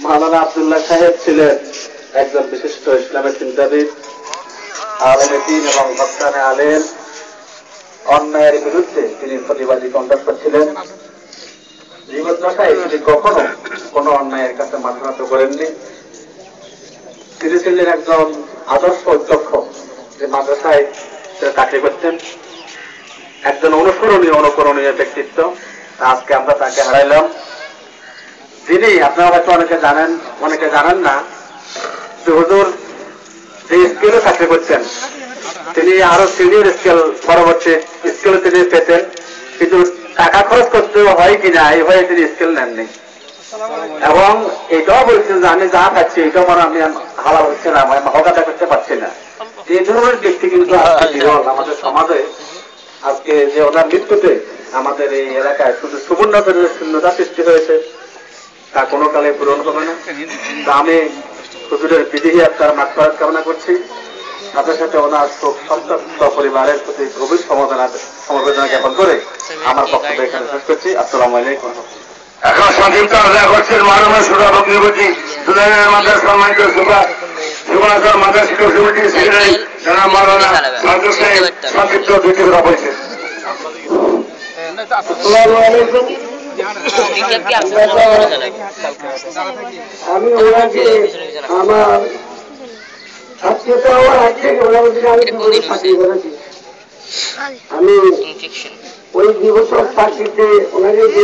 মাওলানা আব্দুল্লাহ সাহেব ছিলেন একজন বিশিষ্ট ইসলামের চিন্তাবিদ, আলেমে দ্বীন এবং হক্কানে আলেম। অন্যায়ের বিরুদ্ধে তিনি প্রতিবাদী কণ্ঠস্বর ছিলেন। জীবদ্দশায় তিনি কখনো কোন অন্যায়ের কাছে মাথা নত করেননি। তিনি ছিলেন একজন আদর্শ অধ্যক্ষ, যে মাদ্রাসায় চাকরি করতেন, একজন অনুকরণীয় ব্যক্তিত্ব। আজকে আমরা তাকে হারাইলাম। যিনি আপনারা হয়তো অনেকে জানেন না যে হুজুর যে স্কেলে চাকরি করছেন, তিনি আরো সিনিয়র স্কেল, পরবর্তী স্কেলে তিনি পেতেন, কিন্তু টাকা খরচ করতে হয় কিনা এই ভয়ে তিনি স্কেল নেননি। এবং এটাও বলছেন যে আমি যা পাচ্ছি এটাও মানে আমি হালাল হচ্ছে না, আমি হকাতা করতে পারছি না। এই ধরনের ব্যক্তি কিন্তু আজকে বিরল আমাদের সমাজে। আজকে যে ওনার মৃত্যুতে আমাদের এই এলাকায় শুধু সুবর্ণের শূন্যতা সৃষ্টি হয়েছে, তা কোনো কালে পূরণ হবে না। তা আমি হুজুরের বিদেহী আত্মার মাগফিরাত কামনা করছি। সাথে সাথে ওনার শোক সন্তপ্ত পরিবারের প্রতি গভীর সমবেদনা জ্ঞাপন করে আমার বক্তব্য এখানে শেষ করছি। আসসালামু আলাইকুম। এখন সংক্ষিপ্ত আলোচনা করছেন মাননীয় সুরা বক্তব্যটি সুদানের মাদ্রাস সম্মানিত সুবাসর মাদ্রাস শিক্ষক সমিতির সেক্রেটারি জনাব মাওলানা সাজ্জাদ সাহেব সংক্ষিপ্ত দুটি কথা বলছেন। আসসালামু আলাইকুম। আমি ওনাকে আমার আত্মীয়তা হওয়ার আগ থেকে মোটামুটি আমি 2 বছর চাকরি করেছি। আমি ওই 2 বছর চাকরিতে ওনাকে